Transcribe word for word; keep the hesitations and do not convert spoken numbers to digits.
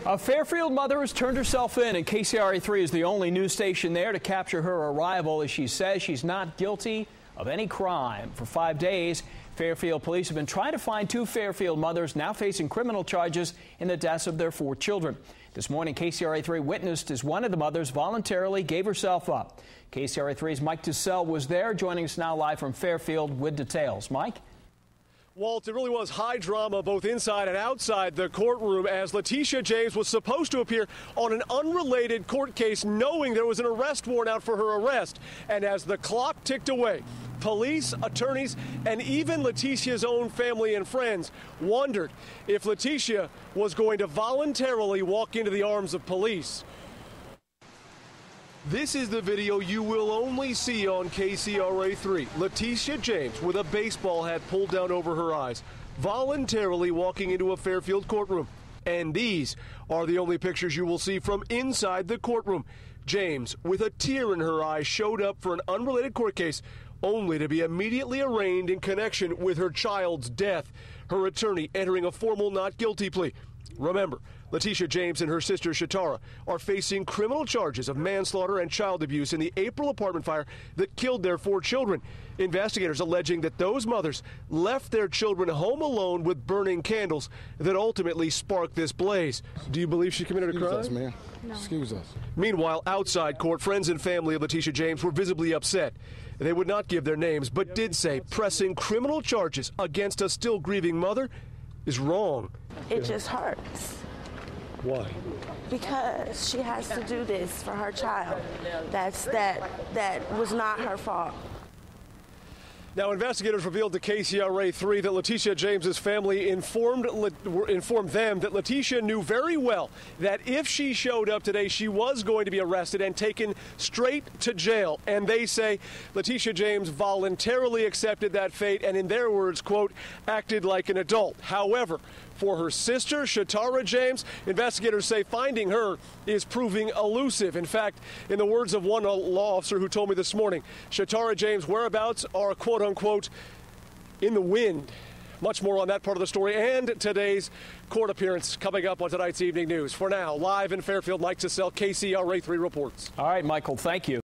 A Fairfield mother has turned herself in, and K C R A three is the only news station there to capture her arrival as she says she's not guilty of any crime. For five days, Fairfield police have been trying to find two Fairfield mothers now facing criminal charges in the deaths of their four children. This morning, K C R A three witnessed as one of the mothers voluntarily gave herself up. K C R A three's Mike Tussell was there, joining us now live from Fairfield with details. Mike? Walt, it really was high drama both inside and outside the courtroom as Latisha James was supposed to appear on an unrelated court case, knowing there was an arrest warrant out for her arrest. And as the clock ticked away, police, attorneys, and even Latisha's own family and friends wondered if Latisha was going to voluntarily walk into the arms of police. This is the video you will only see on K C R A three. Latisha James, with a baseball hat pulled down over her eyes, voluntarily walking into a Fairfield courtroom. And these are the only pictures you will see from inside the courtroom. James, with a tear in her eye, showed up for an unrelated court case, only to be immediately arraigned in connection with her child's death. Her attorney entering a formal not guilty plea. Remember, Latisha James and her sister Shatara are facing criminal charges of manslaughter and child abuse in the April apartment fire that killed their four children. Investigators alleging that those mothers left their children home alone with burning candles that ultimately sparked this blaze. Do you believe she committed a crime? Excuse us, man. No. Excuse us. Meanwhile, outside court, friends and family of Latisha James were visibly upset. They would not give their names, but did say pressing criminal charges against a still grieving mother is wrong. It just hurts. Why? Because she has to do this for her child. That's that that was not her fault. Now, investigators revealed to K C R A three that Latisha James's family informed informed them that Latisha knew very well that if she showed up today, she was going to be arrested and taken straight to jail. And they say Latisha James voluntarily accepted that fate and, in their words, quote, acted like an adult. However, for her sister, Shatara James, investigators say finding her is proving elusive. In fact, in the words of one law officer who told me this morning, Shatara James' whereabouts are, quote unquote, in the wind. Much more on that part of the story and today's court appearance coming up on tonight's Evening News. For now, live in Fairfield, Mike Tussell, K C R A three reports. All right, Michael, thank you.